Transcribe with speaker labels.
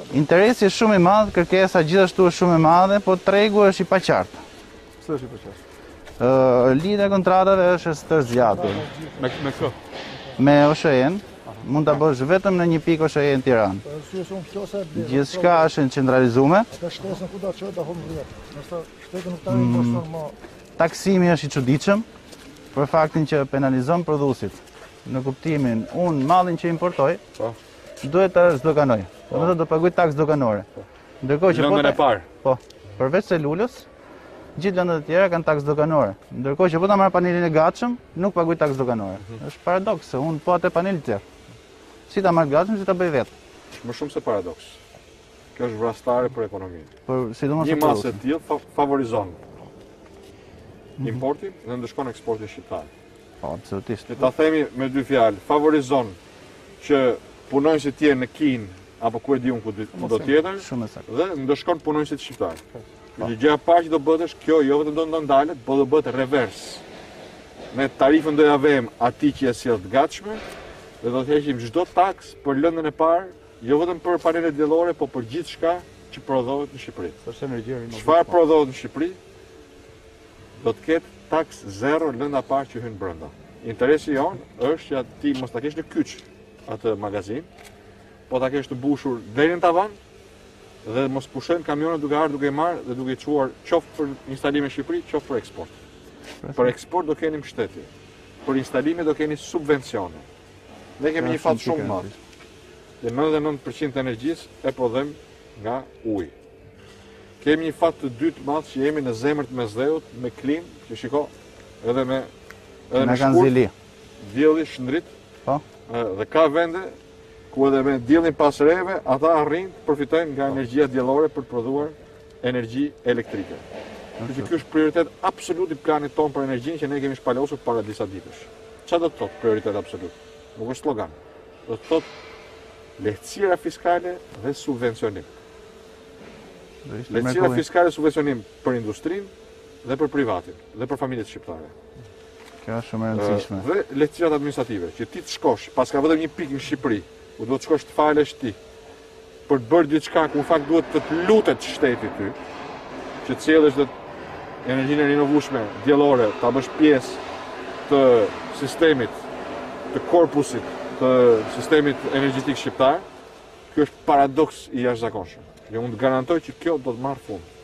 Speaker 1: Interesi është shumë i madh, kërkesa gjithashtu është shumë e madhe, po tregu është i paqartë.
Speaker 2: Pse është i paqartë?
Speaker 1: Lidhja e kontratave është tërë zgjatur.
Speaker 2: Me kë?
Speaker 1: Me OSHE-n, mund ta bësh vetëm në një pikë OSHE në Tiranë. Gjithçka është centralizuar. Taksimi është i çuditshëm për faktin që penalizon prodhuesit. Në kuptimin, unë mallin që importoj, duhet ta zdoganoj. Domethënë do paguaj taksë doganore. Ndërkohë që
Speaker 2: lëndën e parë.
Speaker 1: Po, përveç celulës, gjithë lëndët e tjera kanë taksë doganore. Ndërkohë që po ta marr panelin e gatshëm, nuk paguaj taksë doganore. Është paradoks, se unë po atë panel tjetër. Si ta marr gatshëm, si ta bëj vetë.
Speaker 2: Më shumë se paradoks. Kjo është vrastare për ekonominë.
Speaker 1: Sidomos
Speaker 2: një masë e tillë favorizon importin dhe ndëshkon eksportin shqiptar.
Speaker 1: Po, absolutisht.
Speaker 2: Ta themi me dy fjalë, favorizon që punonjësit tjerë në Kinë apo ku e di unë ku do tjetër, dhe ndëshkon punonjësit shqiptar. Gjëja e parë që do bëhet është kjo, jo vetëm do ndalet, po do bëhet revers. Ne tarifën do ja vëmë atij që e sjell të gatshme dhe do të heqim çdo taks për lëndën e parë, jo vetëm për panelet diellore, po për gjithçka që prodhohet në Shqipëri. Është energji rinnovable. Çfarë prodhohet në Shqipëri, do të ketë taks zero lënda parë që hyn brenda. Interesi jonë është që ti mos ta kesh në kyç atë magazin, po ta kesh të mbushur deri në tavan dhe mos pushojnë kamionet duke ardhur duke marrë dhe duke çuar qoftë për instalime në Shqipëri, qoftë për eksport. Për eksport do keni mbështetje. Për instalime do keni subvencione. Ne kemi një fat shumë madh. Dhe 99% të energjisë e prodhojmë nga uji. Kemi një fat të dytë madh që jemi në zemër të Mesdheut me klim, që shiko, edhe me shkurt, dielli shndrit. Po. Dhe ka vende ku edhe me diellin pas reve, ata arrin të përfitojnë nga energjia diellore për të prodhuar energji elektrike. Ky është prioritet absolut i planit tonë për energjinë që ne kemi shpalosur para disa ditësh. Çfarë do të thotë prioritet absolut? Nuk është slogan. Do të thotë lehtësira fiskale dhe subvencionim. Lehtësira fiskale dhe subvencionim për industrinë dhe për privatin dhe për familjet shqiptare.
Speaker 1: Kjo është shumë e rëndësishme.
Speaker 2: Dhe lehtësirat administrative, që ti të shkosh, paska vetëm një pikë në Shqipëri, ku do të shkosh të falesh ti, për të bërë diçka ku në fakt duhet të të lutet shteti ty, që të sjellësh dhe energjinë e rinovueshme diellore, ta bësh pjesë të sistemit, të korpusit, të sistemit energjetik shqiptar, kjo është paradoks i jashtëzakonshëm. Jo, unë të garantoj që kjo do të marrë fund.